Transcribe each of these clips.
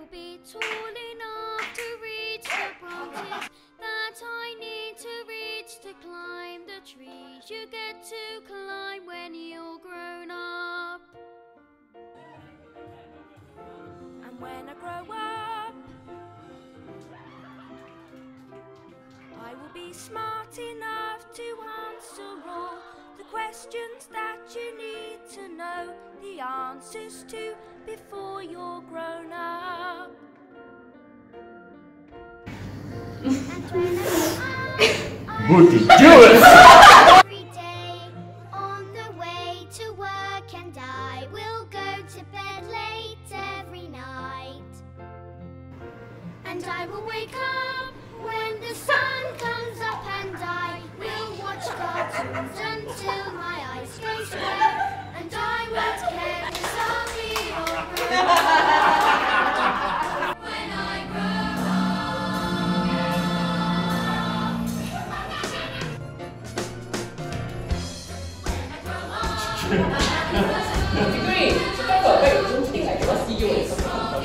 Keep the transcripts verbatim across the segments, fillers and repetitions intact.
be tall enough to reach the branches that I need to reach to climb the trees you get to climb when you're grown up. And when I grow up, I will be smart enough to answer all the questions that you need to know the answers to before you're grown up. Booty, do it! Every day on the way to work, and I will go to bed late every night. And I will wake up when the sun comes up, and I will watch cartoons until my eyes go square. And I won't care 'cause I'll be alright when I grow up. When I grow up. Degree, Chicago, wait, don't think I cannot see you or something.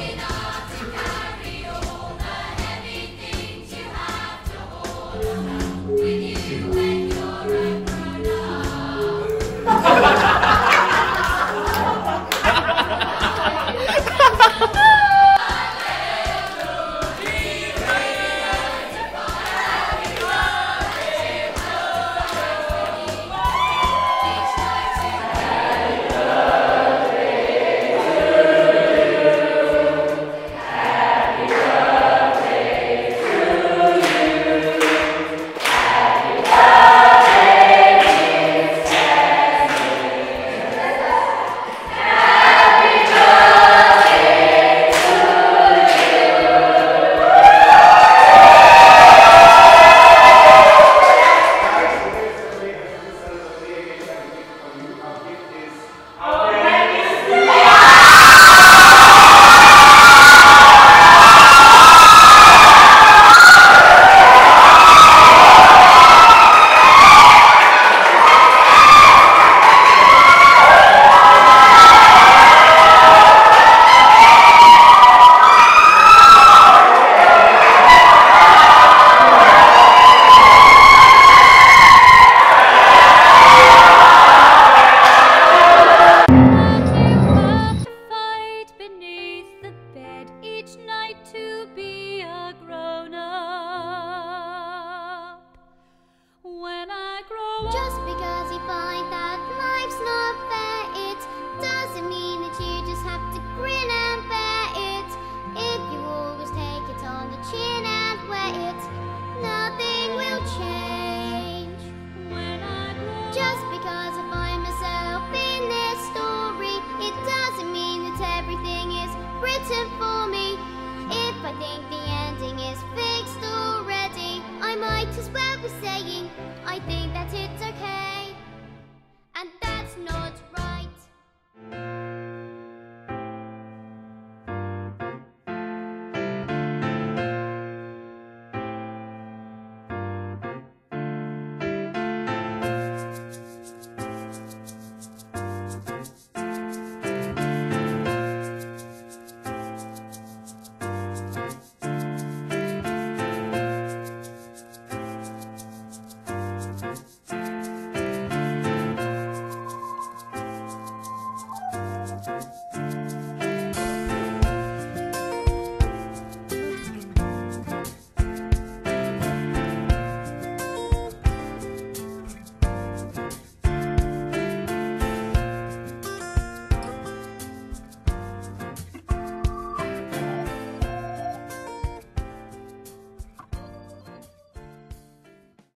to be a grown-up. When I grow up, just because you find that life's not fair, it doesn't mean that you just have to grin and bear it. If you always take it on the chin and wear it, nothing will change. When I grow up, just because I find myself in this story, it doesn't mean that everything is written for me. If I think the ending is fixed already, I might as well be saying